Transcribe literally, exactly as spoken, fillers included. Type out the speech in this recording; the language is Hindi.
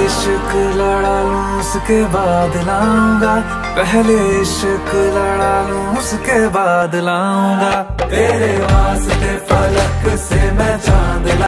इश्क लड़ा लूं उसके बाद लाऊंगा, पहले इश्क लड़ा लूं उसके बाद लाऊंगा। तेरे वास्ते फलक से मैं चांद